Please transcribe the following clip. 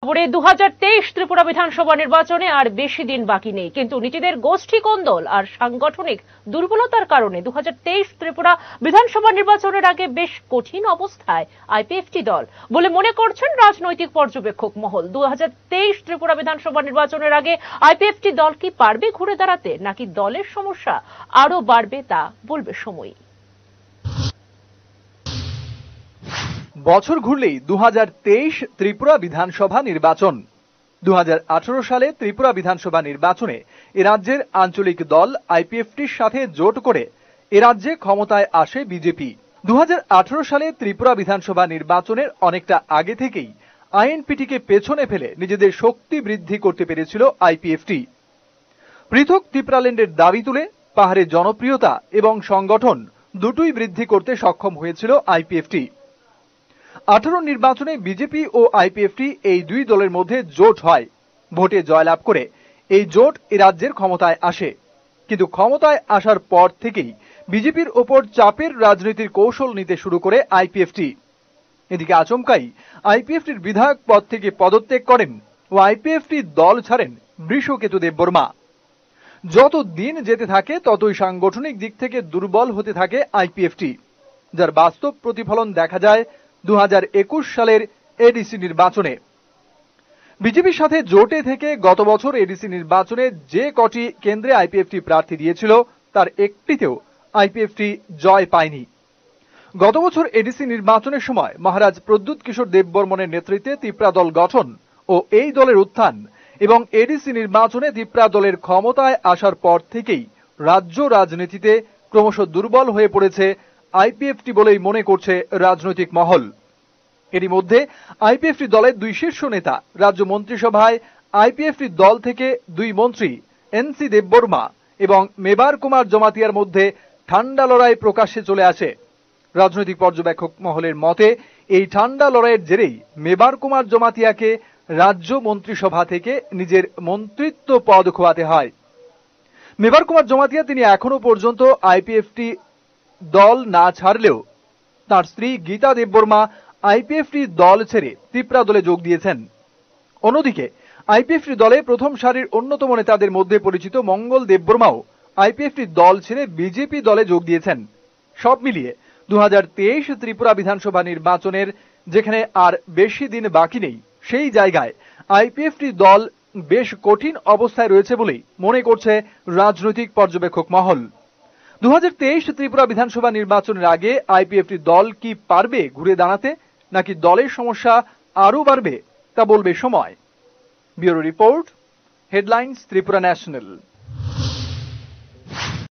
খবরে 2023 ত্রিপুরা বিধানসভা নির্বাচনে আর বেশি দিন বাকি নেই, কিন্তু নিজেদের গোষ্ঠী কোন্দল আর সাংগঠনিক দুর্বলতার কারণে 2023 ত্রিপুরা বিধানসভা নির্বাচনের আগে বেশ কঠিন অবস্থায় আইপিএফটি দল বলে মনে করছেন রাজনৈতিক পর্যবেক্ষক মহল। 2023 ত্রিপুরা বিধানসভা নির্বাচনের আগে আইপিএফটি দল কি পারবে ঘুরে দাঁড়াতে, নাকি দলের সমস্যা আরো বাড়বে তা বলবে সময়। বছর ঘুরলেই 2023 ত্রিপুরা বিধানসভা নির্বাচন। 2018 সালে ত্রিপুরা বিধানসভা নির্বাচনে এ রাজ্যের আঞ্চলিক দল আইপিএফটির সাথে জোট করে এ রাজ্যে ক্ষমতায় আসে বিজেপি। 2018 সালে ত্রিপুরা বিধানসভা নির্বাচনের অনেকটা আগে থেকেই আইএনপিটিকে পেছনে ফেলে নিজেদের শক্তি বৃদ্ধি করতে পেরেছিল আইপিএফটি। পৃথক ত্রিপুরাল্যান্ডের দাবি তুলে পাহাড়ে জনপ্রিয়তা এবং সংগঠন দুটোই বৃদ্ধি করতে সক্ষম হয়েছিল আইপিএফটি। 18 নির্বাচনে বিজেপি ও আইপিএফটি এই দুই দলের মধ্যে জোট হয়। ভোটে জয়লাভ করে এই জোট এ রাজ্যের ক্ষমতায় আসে, কিন্তু ক্ষমতায় আসার পর থেকেই বিজেপির ওপর চাপের রাজনীতির কৌশল নিতে শুরু করে আইপিএফটি। এদিকে আচমকাই আইপিএফটির বিধায়ক পদ থেকে পদত্যাগ করেন ও আইপিএফটি দল ছাড়েন বৃষকেতু দেববর্মা। যত দিন যেতে থাকে ততই সাংগঠনিক দিক থেকে দুর্বল হতে থাকে আইপিএফটি, যার বাস্তব প্রতিফলন দেখা যায় 2021 সালের এডিসি নির্বাচনে। বিজেপির সাথে জোটে থেকে গত বছর এডিসি নির্বাচনে যে কটি কেন্দ্রে আইপিএফটি প্রার্থী দিয়েছিল তার একটিতেও আইপিএফটি জয় পায়নি। গত বছর এডিসি নির্বাচনের সময় মহারাজ প্রদ্যুৎ কিশোর দেববর্মনের নেতৃত্বে ত্রিপুরা দল গঠন ও এই দলের উত্থান এবং এডিসি নির্বাচনে ত্রিপুরা দলের ক্ষমতায় আসার পর থেকেই রাজ্য রাজনীতিতে ক্রমশ দুর্বল হয়ে পড়েছে আইপিএফটি বলেই মনে করছে রাজনৈতিক মহল। এরই মধ্যে আইপিএফটি দলের দুই শীর্ষ নেতা রাজ্য মন্ত্রিসভায় আইপিএফটি দল থেকে দুই মন্ত্রী এনসি দেববর্মা এবং মেবার কুমার জমাতিয়ার মধ্যে ঠান্ডা লড়াই প্রকাশ্যে চলে আসে। রাজনৈতিক পর্যবেক্ষক মহলের মতে এই ঠান্ডা লড়াইয়ের জেরেই মেবার কুমার জমাতিয়াকে রাজ্য মন্ত্রিসভা থেকে নিজের মন্ত্রিত্ব পদ খোয়াতে হয়। মেবার কুমার জমাতিয়া তিনি এখনো পর্যন্ত আইপিএফটি দল না ছাড়লেও তার স্ত্রী গীতা দেববর্মা আইপিএফটি দল ছেড়ে ত্রিপুরা দলে যোগ দিয়েছেন। অন্যদিকে আইপিএফটি দলে প্রথম সারির অন্যতম নেতাদের মধ্যে পরিচিত মঙ্গল দেববর্মাও আইপিএফটি দল ছেড়ে বিজেপি দলে যোগ দিয়েছেন। সব মিলিয়ে 2023 ত্রিপুরা বিধানসভা নির্বাচনের যেখানে আর বেশি দিন বাকি নেই, সেই জায়গায় আইপিএফটি দল বেশ কঠিন অবস্থায় রয়েছে বলেই মনে করছে রাজনৈতিক পর্যবেক্ষক মহল। 2023 ত্রিপুরা বিধানসভা নির্বাচনের আগে আইপিএফটি দল কি পারবে ঘুরে দাঁড়াতে, নাকি দলের সমস্যা আরো বাড়বে তা বলবে সময়। Bureau report, headlines Tripura national.